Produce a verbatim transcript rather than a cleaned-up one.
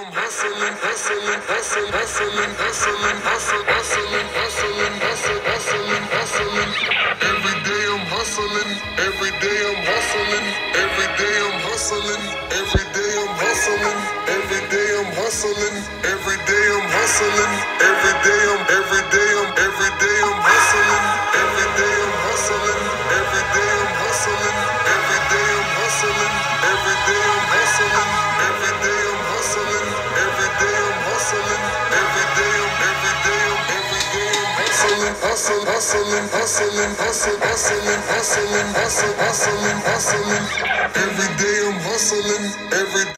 I'm hustling, hustling, hustling, hustling, hustling, hustling, hustling, hustling, hustling, hustling, hustling. Every day I'm hustling, every day I'm hustling, every day I'm hustling, every day I'm hustling, every day I'm hustling, every day I'm hustling, every day I'm, every day I'm, every day I'm hustling, every day I'm hustling, every day I'm hustling, every day I'm hustling, every day I'm hustling, every day I'm hustling, every day I'm hustling, every day I'm, every day I'm, every day I'm hustling, hustling, hustling, hustling, hustling, hustling, hustling, hustling, hustling, hustling. Every day I'm hustling, every